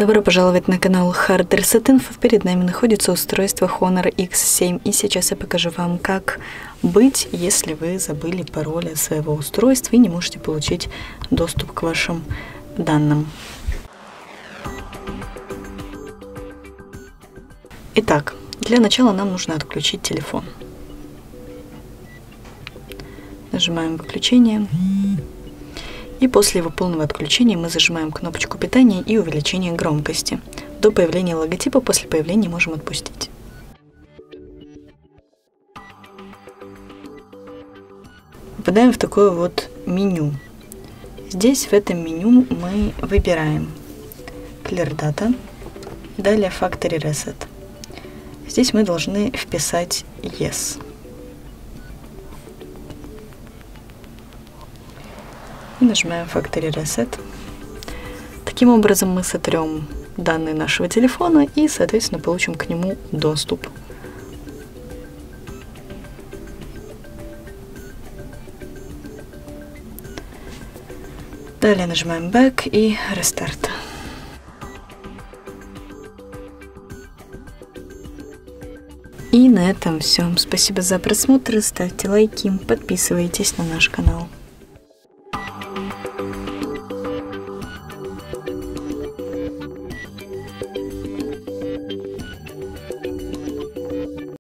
Добро пожаловать на канал Hard Reset Info. Перед нами находится устройство Honor X7. И сейчас я покажу вам, как быть, если вы забыли пароль от своего устройства и не можете получить доступ к вашим данным. Итак, для начала нам нужно отключить телефон. Нажимаем выключение. И после его полного отключения мы зажимаем кнопочку питания и увеличения громкости. До появления логотипа, после появления можем отпустить. Попадаем в такое вот меню. Здесь в этом меню мы выбираем Clear Data, далее Factory Reset. Здесь мы должны вписать Yes. И нажимаем Factory Reset. Таким образом мы сотрем данные нашего телефона и, соответственно, получим к нему доступ. Далее нажимаем Back и Restart. И на этом все. Спасибо за просмотр, ставьте лайки, подписывайтесь на наш канал.